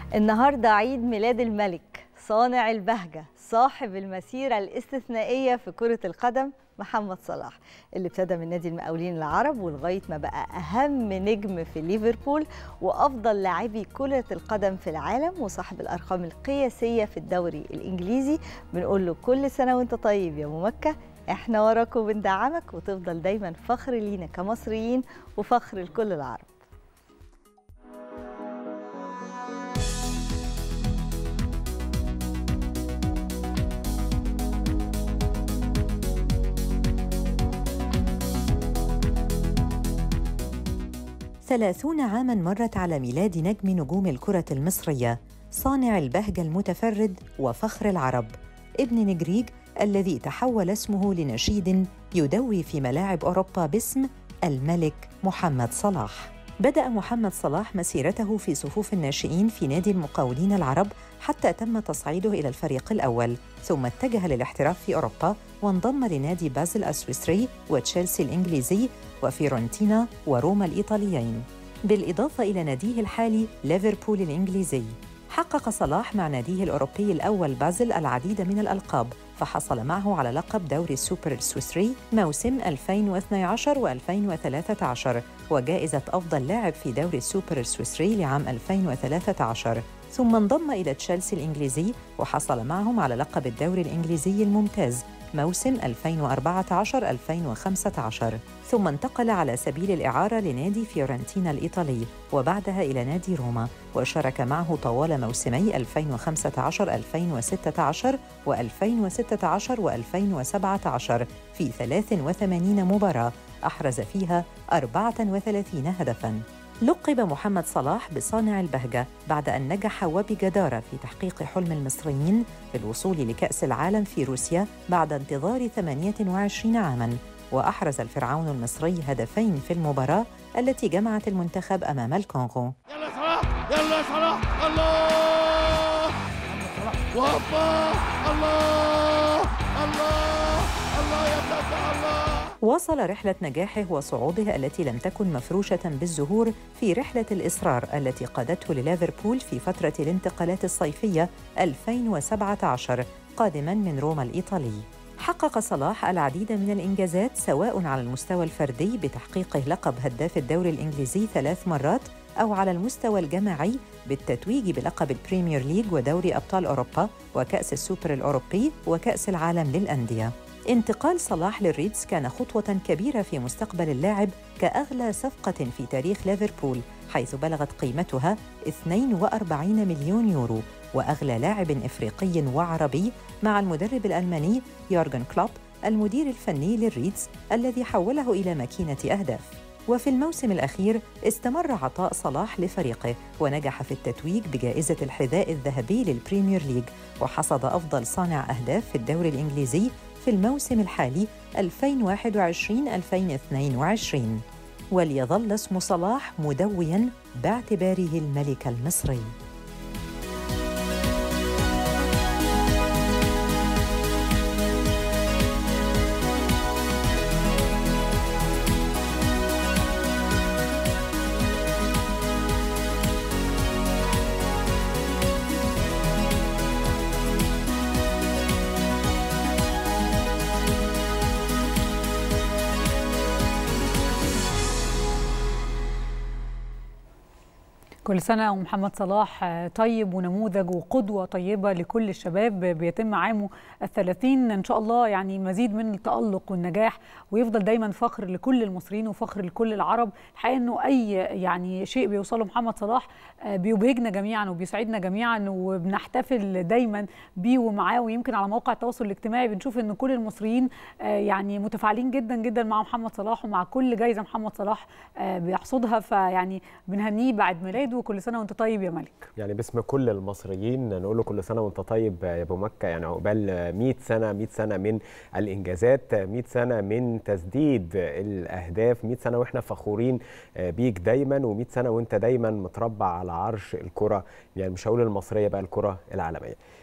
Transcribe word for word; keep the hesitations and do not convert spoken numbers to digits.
النهارده عيد ميلاد الملك صانع البهجة صاحب المسيرة الاستثنائية في كرة القدم محمد صلاح، اللي ابتدى من نادي المقاولين العرب ولغاية ما بقى أهم نجم في ليفربول وأفضل لاعبي كرة القدم في العالم وصاحب الأرقام القياسية في الدوري الإنجليزي. بنقول له كل سنة وانت طيب يا أبو مكة، احنا وراك وبندعمك وتفضل دايما فخر لينا كمصريين وفخر لكل العرب. ثلاثون عاماً مرت على ميلاد نجم نجوم الكرة المصرية، صانع البهجة المتفرد وفخر العرب، ابن نجريج الذي تحول اسمه لنشيد يدوي في ملاعب أوروبا باسم الملك محمد صلاح. بدأ محمد صلاح مسيرته في صفوف الناشئين في نادي المقاولين العرب حتى تم تصعيده إلى الفريق الأول، ثم اتجه للاحتراف في أوروبا وانضم لنادي بازل السويسري وتشيلسي الإنجليزي وفيورنتينا وروما الإيطاليين، بالإضافة إلى ناديه الحالي ليفربول الإنجليزي. حقق صلاح مع ناديه الأوروبي الأول بازل العديد من الألقاب، فحصل معه على لقب دوري السوبر السويسري موسم ألفين واثني عشر وألفين وثلاثة عشر وجائزة أفضل لاعب في دوري السوبر السويسري لعام ألفين وثلاثة عشر، ثم انضم إلى تشيلسي الإنجليزي وحصل معهم على لقب الدوري الإنجليزي الممتاز موسم ألفين وأربعة عشر ألفين وخمسة عشر، ثم انتقل على سبيل الإعارة لنادي فيورنتينا الإيطالي وبعدها إلى نادي روما، وشارك معه طوال موسمي ألفين وخمسة عشر ألفين وستة عشر وألفين وستة عشر وألفين وسبعة عشر في ثلاث وثمانين مباراة أحرز فيها أربعة وثلاثين هدفاً. لقب محمد صلاح بصانع البهجة بعد أن نجح وبجدارة في تحقيق حلم المصريين في الوصول لكأس العالم في روسيا بعد انتظار ثمانية وعشرين عاماً، وأحرز الفرعون المصري هدفين في المباراة التي جمعت المنتخب أمام الكونغو. يلا صلاح يلا صلاح الله وهوبا الله الله الله يا بلاد الله. واصل رحلة نجاحه وصعوده التي لم تكن مفروشة بالزهور في رحلة الإصرار التي قادته لليفربول في فترة الانتقالات الصيفية ألفين وسبعة عشر قادماً من روما الإيطالي. حقق صلاح العديد من الإنجازات سواء على المستوى الفردي بتحقيقه لقب هداف الدوري الإنجليزي ثلاث مرات أو على المستوى الجماعي بالتتويج بلقب البريمير ليج ودوري أبطال أوروبا وكأس السوبر الأوروبي وكأس العالم للأندية. انتقال صلاح للريدز كان خطوة كبيرة في مستقبل اللاعب كأغلى صفقة في تاريخ ليفربول، حيث بلغت قيمتها اثنين وأربعين مليون يورو، وأغلى لاعب إفريقي وعربي مع المدرب الألماني يورغن كلوب المدير الفني للريدز الذي حوله إلى ماكينة أهداف. وفي الموسم الأخير استمر عطاء صلاح لفريقه ونجح في التتويج بجائزة الحذاء الذهبي للبريمير ليج، وحصد أفضل صانع أهداف في الدوري الإنجليزي في الموسم الحالي ألفين وواحد وعشرين ألفين واثنين وعشرين، وليظل اسم صلاح مدوياً باعتباره الملك المصري. كل سنة ومحمد صلاح طيب ونموذج وقدوة طيبة لكل الشباب، بيتم عامه الثلاثين إن شاء الله، يعني مزيد من التألق والنجاح ويفضل دايما فخر لكل المصريين وفخر لكل العرب. الحقيقة إنه أي يعني شيء بيوصله محمد صلاح بيبهجنا جميعا وبيسعدنا جميعا وبنحتفل دايما بيه ومعاه، ويمكن على مواقع التواصل الاجتماعي بنشوف إن كل المصريين يعني متفاعلين جدا جدا مع محمد صلاح ومع كل جايزة محمد صلاح بيحصدها، فيعني بنهنيه بعد ميلاده وكل سنه وانت طيب يا ملك. يعني باسم كل المصريين نقول له كل سنه وانت طيب يا ابو مكه، يعني عقبال مئة سنه مئة سنه من الانجازات، مئة سنه من تسديد الاهداف، مئة سنه واحنا فخورين بيك دايما، ومئة سنه وانت دايما متربع على عرش الكره، يعني مش هقول المصريه بقى، الكره العالميه.